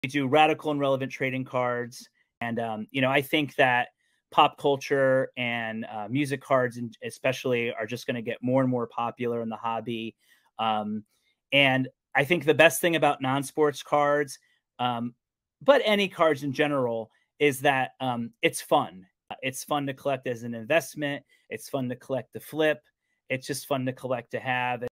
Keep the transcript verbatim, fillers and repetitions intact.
We do radical and relevant trading cards, and um, you know, I think that pop culture and uh, music cards, and especially, are just going to get more and more popular in the hobby. Um, and I think the best thing about non-sports cards, um, but any cards in general, is that um, it's fun. Uh, It's fun to collect as an investment. It's fun to collect to flip. It's just fun to collect to have.